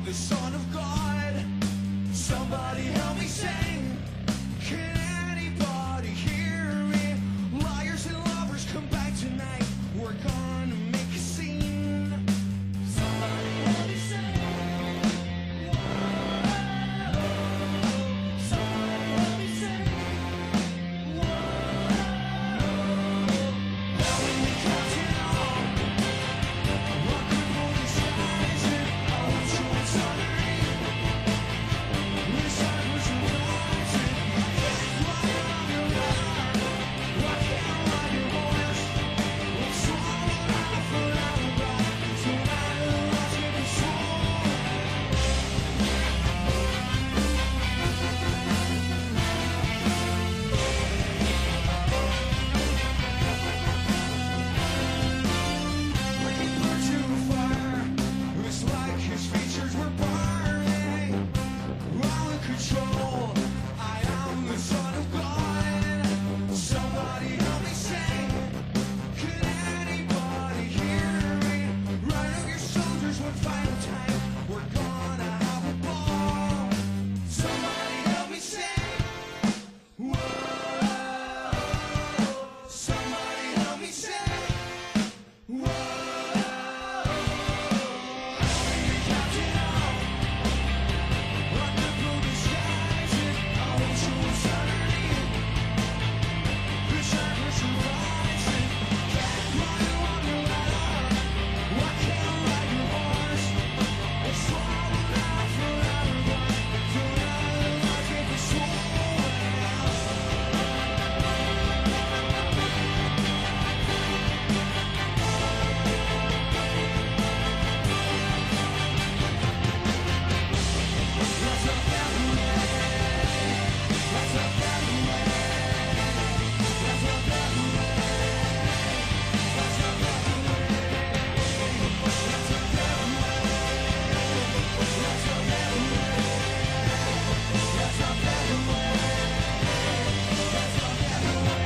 the Son of God. Somebody help me sing. Can anybody hear me? Liars and lovers, come back tonight. We're gonna make a scene. Somebody help me sing. Somebody help me sing. Now when we count it all, rock and roll the skies, and I want you inside me. Inside was your lies, and I can't ride on your ladder. I can't ride your horse. I'm swallowed out forever. Tonight the lost can be swallowed. Like he burnt to fire. It's like his features were burning. All in control. I am the Son of God. Somebody help me sing. Can anybody hear me? Rise up your soldiers one final time. We're gonna have a ball. Somebody help me sing. Whoa. Somebody help me sing. Whoa. When we count it all, rock the blue skies, and I want you inside of me. The shackles survives, and can't ride on your ladder. I can't ride your horse. I'm swallowed out forever. Tonight the lies get the sword. Let's up that way. Let's up that way. Let's up that way. Let's up that way. Let's up that way. Let's up that way. Let's up that way. Let's up that way.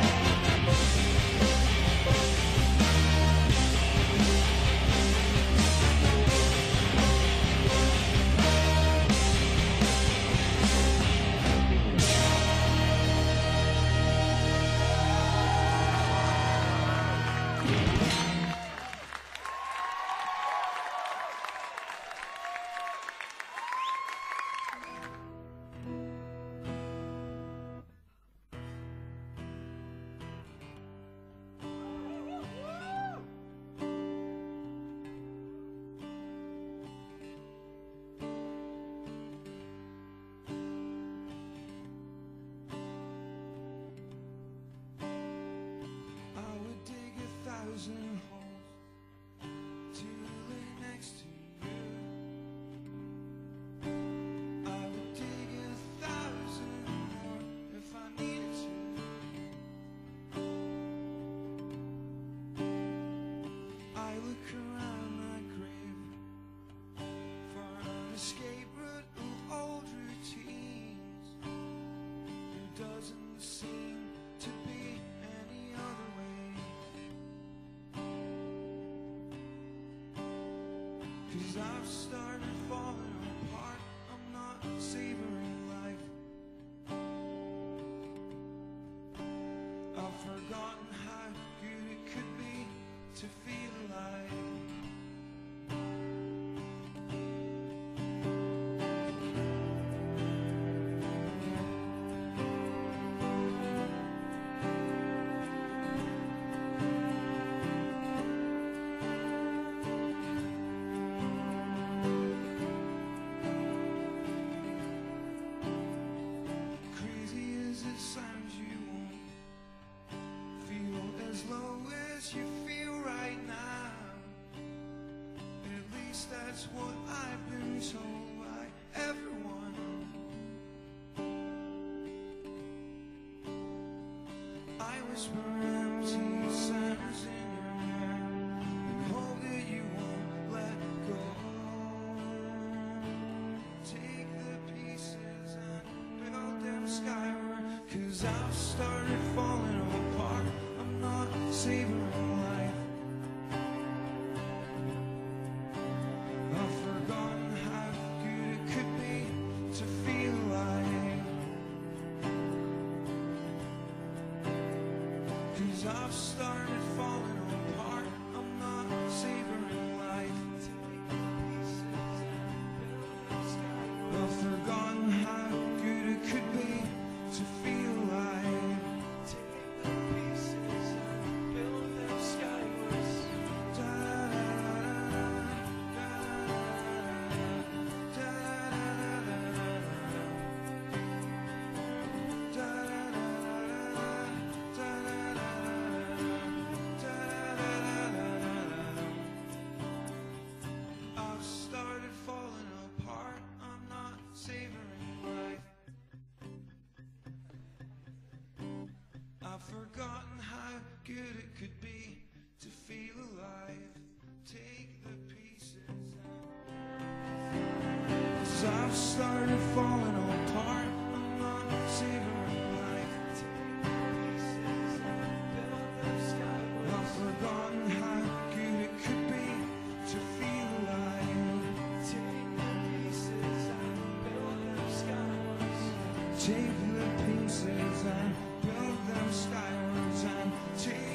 I would dig 1,000 holes to lay next to you. I would dig 1,000 more if I needed to. I look around my grave for an escape route of old routines. There doesn't seem to be any other way. 'Cause I've started falling apart. I'm not savoring life. I've forgotten how good it could be to feel alive. Crazy as it sounds, you won't feel as low as you feel right now. At least that's what I've been told by everyone. I whisper empty sounds in your ear and hope that you won't let go. Take the pieces and build them skyward. 'Cause I've started falling apart. I'm not savoring life. I've forgotten how good forgotten how good it could be to feel alive. Take the pieces as I've started falling apart. I'm not savoring life. Take the pieces and build them skyward. I've forgotten how good it could be to feel alive. Take the pieces and build them skywards. Take the pieces and build them skywards and take